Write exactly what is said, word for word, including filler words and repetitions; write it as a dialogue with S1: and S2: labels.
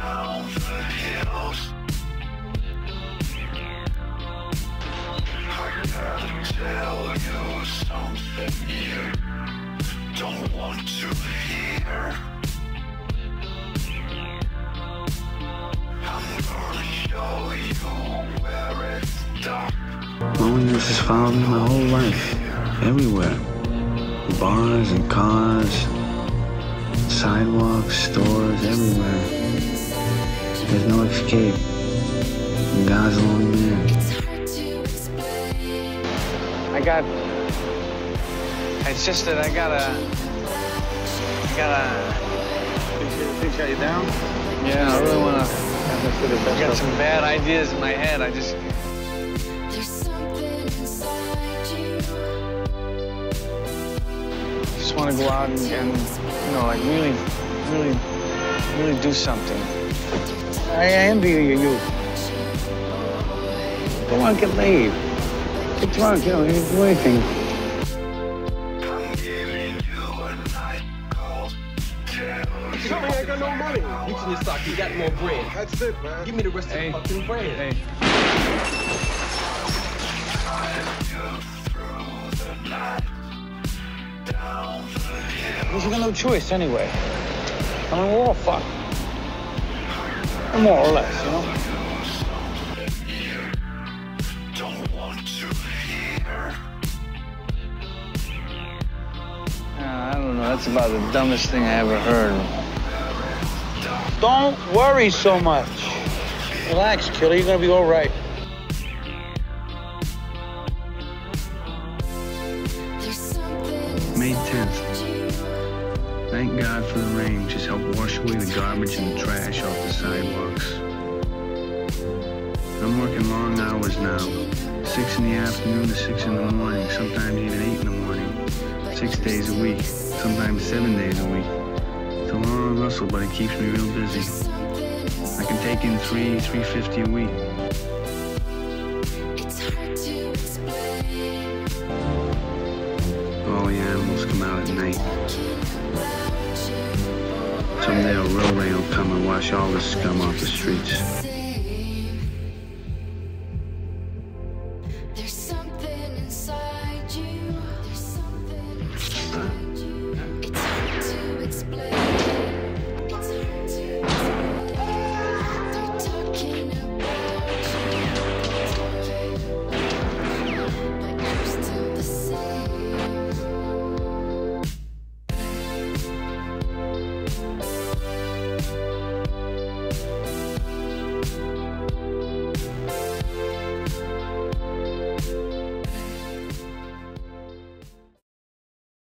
S1: down the hills. I gotta tell you something you don't want to hear. I'm gonna show you where it's dark.
S2: Loneliness has followed me my whole life, everywhere. Bars and cars, sidewalks, stores, everywhere. There's no escape. God's a lonely man.
S3: I got, it's just that I gotta, I gotta.
S4: Things got you down?
S3: Yeah, I really wanna,
S4: I
S3: I got some bad ideas in my head. I just. Just want to go out and, and, you know, like really, really, really do something.
S4: I envy you, you. Don't want to get laid. Get drunk, you know, you do anything.
S1: I'm giving you a Nightcall Taxi
S5: Tell me I got no money. Reach in your sock, you got more bread.
S4: That's it, man.
S5: Give me the rest
S3: Hey.
S5: of the fucking bread.
S3: Hey.
S4: Because you got no choice anyway. I mean, we're all fucked. More or less, you know?
S1: don't want to hear.
S3: Uh, I don't know. That's about the dumbest thing I ever heard.
S4: Don't worry so much. Relax, killer. You're gonna be all right.
S2: May tenth. Thank God for the rain. Just helped wash away the garbage and the trash off the sidewalks. I'm working long hours now. Six in the afternoon to six in the morning, sometimes even eight in the morning. Six days a week, sometimes seven days a week. It's a long hustle, but it keeps me real busy. I can take in three, three fifty a week. All the animals come out at night. Someday a railway will come and wash all the scum off the streets.